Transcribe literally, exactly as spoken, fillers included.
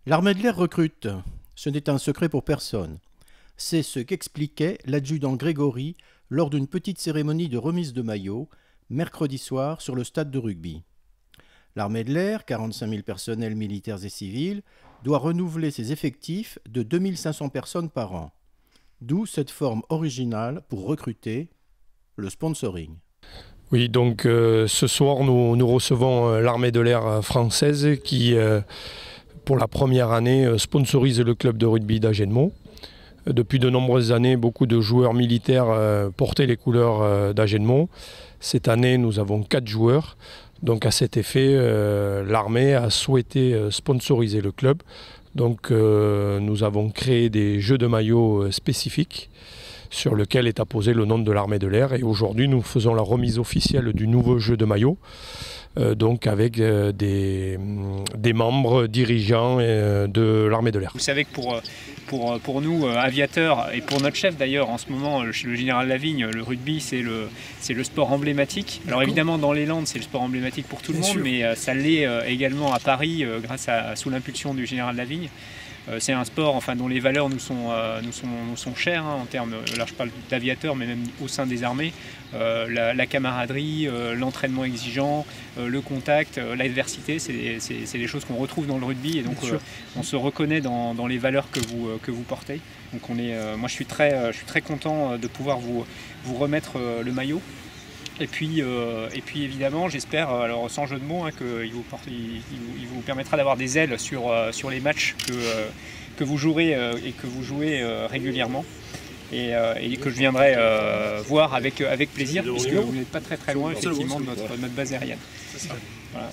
L'armée de l'air recrute. Ce n'est un secret pour personne. C'est ce qu'expliquait l'adjudant Grégory lors d'une petite cérémonie de remise de maillots, mercredi soir sur le stade de rugby. L'armée de l'air, quarante-cinq mille personnels militaires et civils, doit renouveler ses effectifs de deux mille cinq cents personnes par an. D'où cette forme originale pour recruter, le sponsoring. Oui, donc euh, ce soir, nous, nous recevons euh, l'armée de l'air française qui, euh, pour la première année, euh, sponsorise le club de rugby d'Agenmont. Depuis de nombreuses années, beaucoup de joueurs militaires euh, portaient les couleurs euh, d'Agenmont. Cette année, nous avons quatre joueurs. Donc à cet effet, euh, l'armée a souhaité euh, sponsoriser le club. Donc euh, nous avons créé des jeux de maillots euh, spécifiques sur lequel est apposé le nom de l'armée de l'air. Et aujourd'hui, nous faisons la remise officielle du nouveau jeu de maillot, euh, donc avec euh, des, des membres dirigeants euh, de l'armée de l'air. Vous savez que pour, pour, pour nous, euh, aviateurs, et pour notre chef d'ailleurs, en ce moment, le, le général Lavigne, le rugby, c'est le, c'est le sport emblématique. Alors évidemment, dans les Landes, c'est le sport emblématique pour tout le monde, mais euh, ça l'est euh, également à Paris, euh, grâce à, sous l'impulsion du général Lavigne. C'est un sport enfin, dont les valeurs nous sont, euh, nous sont, nous sont chères, hein, en termes, là je parle d'aviateurs, mais même au sein des armées. Euh, la, la camaraderie, euh, l'entraînement exigeant, euh, le contact, euh, l'adversité, c'est des choses qu'on retrouve dans le rugby et donc euh, on se reconnaît dans, dans les valeurs que vous, euh, que vous portez. Donc on est, euh, moi je suis, très, euh, je suis très content de pouvoir vous, vous remettre euh, le maillot. Et puis, euh, et puis évidemment, j'espère, alors sans jeu de mots, hein, qu'il vous, il, il vous permettra d'avoir des ailes sur, euh, sur les matchs que, euh, que vous jouerez euh, et que vous jouez euh, régulièrement. Et, euh, et que je viendrai euh, voir avec, avec plaisir, puisque vous n'êtes pas très très loin effectivement de notre, notre base aérienne. Voilà.